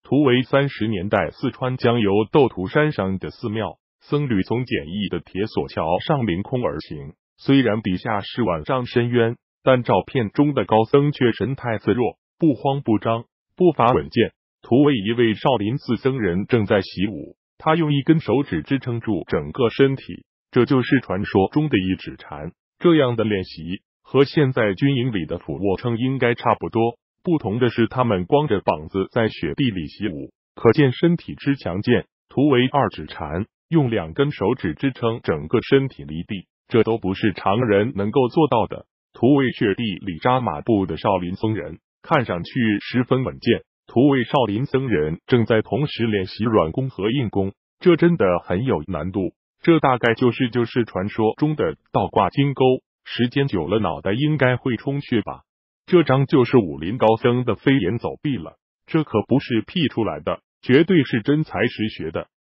图为30年代四川江油斗图山上的寺庙，僧侣从简易的铁索桥上凌空而行，虽然底下是万丈深渊，但照片中的高僧却神态自若，不慌不张，步伐稳健。图为一位少林寺僧人正在习武，他用一根手指支撑住整个身体，这就是传说中的一指禅。这样的练习和现在军营里的俯卧撑应该差不多，不同的是他们光着膀子在雪地里习武，可见身体之强健。图为二指禅，用2根手指支撑整个身体离地，这都不是常人能够做到的。图为雪地里扎马步的少林僧人，看上去十分稳健。图为少林僧人正在同时练习软功和硬功，这真的很有难度。这大概就是传说中的倒挂金钩，时间久了脑袋应该会充血吧。这张就是武林高僧的飞檐走壁了，这可不是 P 出来的，绝对是真才实学的。